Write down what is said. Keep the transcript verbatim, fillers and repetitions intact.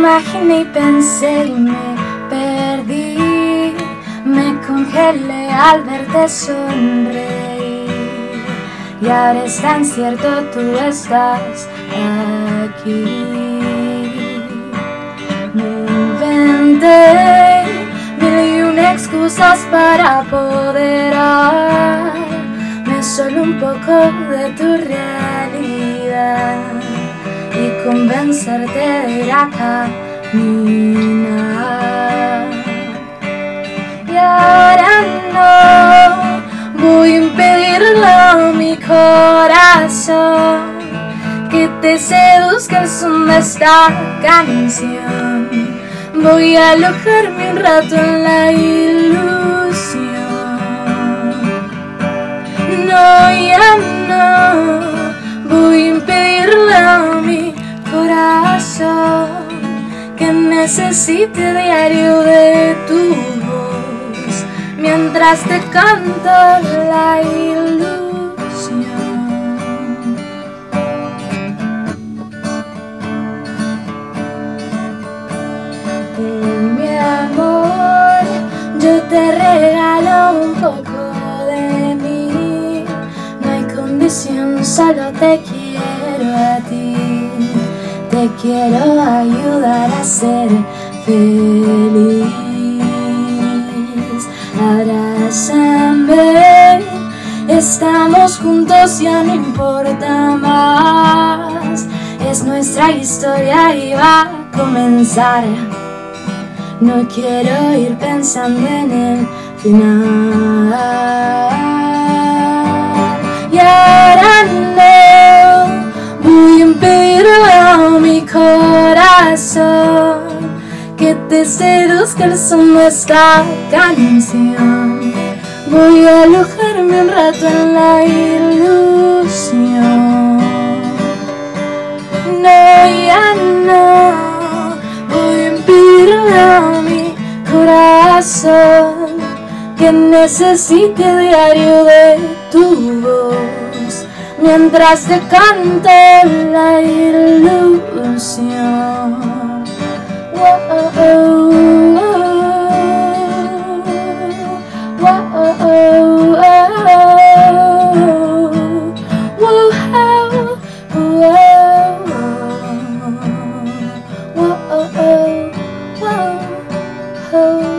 imaginé y pensé y me perdí. Me congelé al verte sonreír. Y ahora es tan cierto, tú estás aquí. Me inventé mil y una excusas para apoderarme solo un poco de tu realidad y convencerte de ir a caminar. Y ahora no voy a impedirlo a mi corazón que te seduzca el son de esta canción. Voy a alojarme un rato en la ilusión. No, ya no voy a impedirle a mi corazón que necesite diario de tu voz mientras te canto la ilusión. Mi amor, yo te regalo un poco de mí. No hay condición, solo te quiero a ti. Te quiero ayudar a ser feliz. Abrázame, estamos juntos, ya no importa más. Es nuestra historia y va a comenzar. No quiero ir pensando en el final. Y ahora no voy a impedirle a mi corazón que te seduzca el son de esta canción. Voy a alojarme un rato en la ilusión. No, ya no voy a impedirle a mi corazón que necesite diario de tu voz mientras te cante la ilusión. Whoa, oh, oh, oh, whoa, oh, oh, oh, whoa, oh, oh, oh.